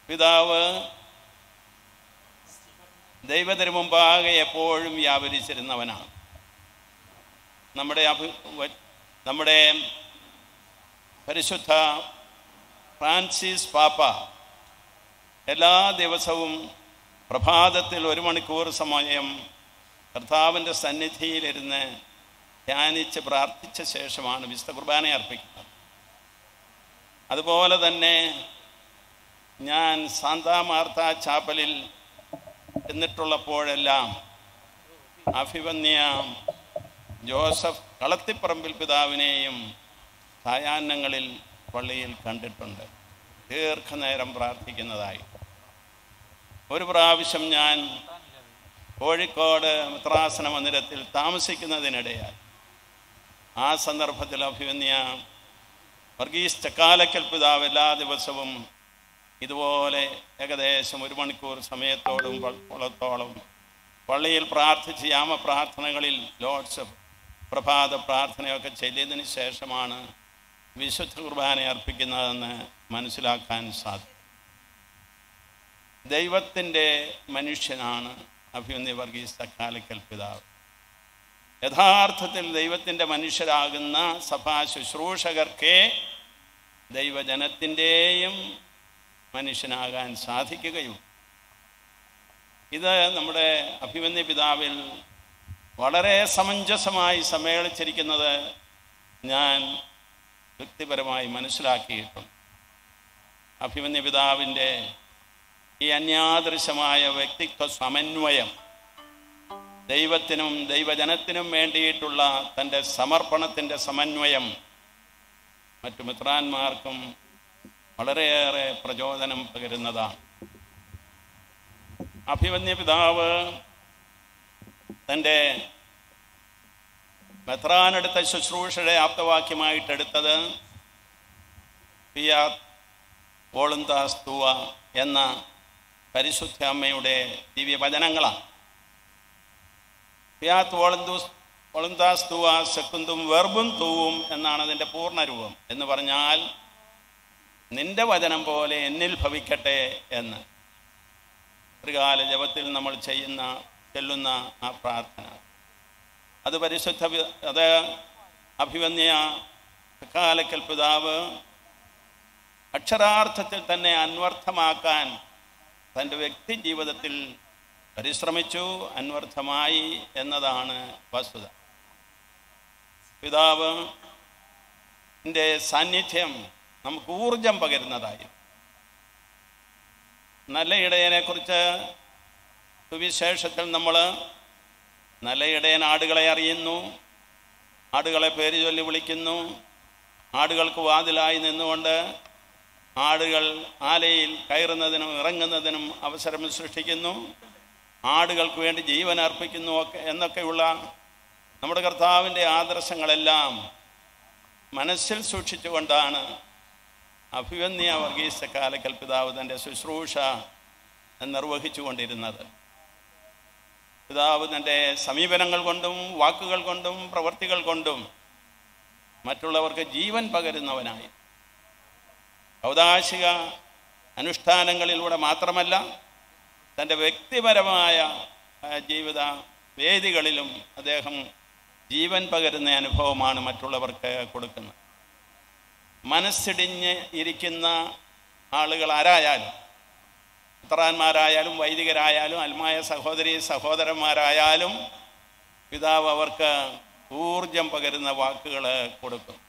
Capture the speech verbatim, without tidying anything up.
പിതാവ് ദൈവത്തിന് മുമ്പാകെ എപ്പോഴും വ്യാപരിച്ചിരുന്നവനാണ്. നമ്മുടെ അഭി നമ്മുടെ പരിശുദ്ധ ഫ്രാൻസിസ് പാപ്പ എല്ലാ ദിവസവും പ്രഭാതത്തിൽ ഒരു മണിക്കൂർ സമയം കർത്താവിൻ്റെ സന്നിധിയിലിരുന്ന് ധ്യാനിച്ച് പ്രാർത്ഥിച്ച ശേഷമാണ് വിശുദ്ധ കുർബാന അർപ്പിക്കുന്നത്. അതുപോലെ തന്നെ ഞാൻ സാന്താ മാർത്ത ചാപ്പലിൽ എന്നിട്ടുള്ളപ്പോഴെല്ലാം അഭിവന്യ ജോസഫ് കളത്തിപ്പറമ്പിൽ പിതാവിനെയും സായാഹ്നങ്ങളിൽ പള്ളിയിൽ കണ്ടിട്ടുണ്ട്, ദീർഘനേരം പ്രാർത്ഥിക്കുന്നതായി. ഒരു പ്രാവശ്യം ഞാൻ കോഴിക്കോട് മിത്രാസന മന്ദിരത്തിൽ താമസിക്കുന്നതിനിടയായി ആ സന്ദർഭത്തിൽ അഭിവന്യ വർഗീസ് ചക്കാലക്കൽ പിതാവ് എല്ലാ ദിവസവും ഇതുപോലെ ഏകദേശം ഒരു മണിക്കൂർ സമയത്തോടും പളത്തോളം പള്ളിയിൽ പ്രാർത്ഥിച്ച് യാമപ്രാർത്ഥനകളിൽ ലോഡ്സ് പ്രഭാത പ്രാർത്ഥനയൊക്കെ ചെയ്തതിന് ശേഷമാണ് വിശുദ്ധ കുർബാന അർപ്പിക്കുന്നതെന്ന് മനസ്സിലാക്കാൻ സാധിക്കും. ദൈവത്തിൻ്റെ മനുഷ്യനാണ് അഭിവന്യ വർഗീസ് ചക്കാലക്കൽ പിതാവ്. യഥാർത്ഥത്തിൽ ദൈവത്തിൻ്റെ മനുഷ്യരാകുന്ന സഭാ ശുശ്രൂഷകർക്ക് ദൈവജനത്തിൻ്റെയും മനുഷ്യനാകാൻ സാധിക്കുകയും ഇത് നമ്മുടെ അഭിവന്യ പിതാവിൽ വളരെ സമഞ്ജസമായി സമ്മേളിച്ചിരിക്കുന്നത് ഞാൻ വ്യക്തിപരമായി മനസ്സിലാക്കിയിട്ടുണ്ട്. അഭിവന്യ പിതാവിൻ്റെ ഈ അന്യാദൃശമായ വ്യക്തിത്വ സമന്വയം, ദൈവത്തിനും ദൈവജനത്തിനും വേണ്ടിയിട്ടുള്ള തൻ്റെ സമർപ്പണത്തിൻ്റെ സമന്വയം മറ്റു മിത്രാന്മാർക്കും വളരെയേറെ പ്രചോദനം പകരുന്നതാണ്. അഭിവന്യ പിതാവ് തൻ്റെ മെത്രാനെടുത്ത ശുശ്രൂഷയുടെ ആപ്തവാക്യമായിട്ടെടുത്തത് ഫിയാത് വോളുന്താസ് തുവ എന്ന പരിശുദ്ധ അമ്മയുടെ ദിവ്യവചനങ്ങളാണ്. ഫിയാത് വോളുന്തൂസ് വോളുന്താസ് തുവ സെക്കുന്തും വെർബും തൂവും എന്നാണ് അതിൻ്റെ പൂർണ്ണരൂപം. എന്ന് പറഞ്ഞാൽ നിന്റെ വചനം പോലെ എന്നിൽ ഭവിക്കട്ടെ എന്ന് ത്രികാല ജപത്തിൽ നമ്മൾ ചെയ്യുന്ന ചൊല്ലുന്ന ആ പ്രാർത്ഥന, അത് പരിശുദ്ധ അത് അഭിവന്യ ചക്കാലക്കൽ പിതാവ് അക്ഷരാർത്ഥത്തിൽ തന്നെ അന്വർത്ഥമാക്കാൻ തൻ്റെ വ്യക്തി ജീവിതത്തിൽ പരിശ്രമിച്ചു, അന്വർത്ഥമായി എന്നതാണ് വസ്തുത. പിതാവിൻ്റെ സാന്നിധ്യം നമുക്ക് ഊർജം പകരുന്നതായി. നല്ല ഇടയനെക്കുറിച്ച് സുവിശേഷത്തിൽ നമ്മൾ നല്ല ഇടയൻ ആടുകളെ അറിയുന്നു, ആടുകളെ പേര് ചൊല്ലി വിളിക്കുന്നു, ആടുകൾക്ക് വാതിലായി നിന്നുകൊണ്ട് ആടുകൾ ആലയിൽ കയറുന്നതിനും ഇറങ്ങുന്നതിനും അവസരം സൃഷ്ടിക്കുന്നു, ആടുകൾക്ക് വേണ്ടി ജീവൻ അർപ്പിക്കുന്നു ഒക്കെ എന്നൊക്കെയുള്ള നമ്മുടെ കർത്താവിൻ്റെ ആദർശങ്ങളെല്ലാം മനസ്സിൽ സൂക്ഷിച്ചുകൊണ്ടാണ് അഭിവന്യ വർഗീസ് ചക്കാലക്കൽ പിതാവ് തൻ്റെ ശുശ്രൂഷ നിർവഹിച്ചു കൊണ്ടിരുന്നത്. പിതാവ് തൻ്റെ സമീപനങ്ങൾ കൊണ്ടും വാക്കുകൾ കൊണ്ടും പ്രവൃത്തികൾ കൊണ്ടും മറ്റുള്ളവർക്ക് ജീവൻ പകരുന്നവനായി ഔദാശിക അനുഷ്ഠാനങ്ങളിലൂടെ മാത്രമല്ല തൻ്റെ വ്യക്തിപരമായ ജീവിത വേദികളിലും അദ്ദേഹം ജീവൻ പകരുന്ന അനുഭവമാണ് മറ്റുള്ളവർക്ക് കൊടുക്കുന്നത്. മനസ്സിടിഞ്ഞ് ഇരിക്കുന്ന ആളുകൾ ആരായാലും, പുത്രാന്മാരായാലും വൈദികരായാലും അൽമായ സഹോദരി സഹോദരന്മാരായാലും പിതാവ് അവർക്ക് ഊർജം പകരുന്ന വാക്കുകൾ കൊടുക്കും.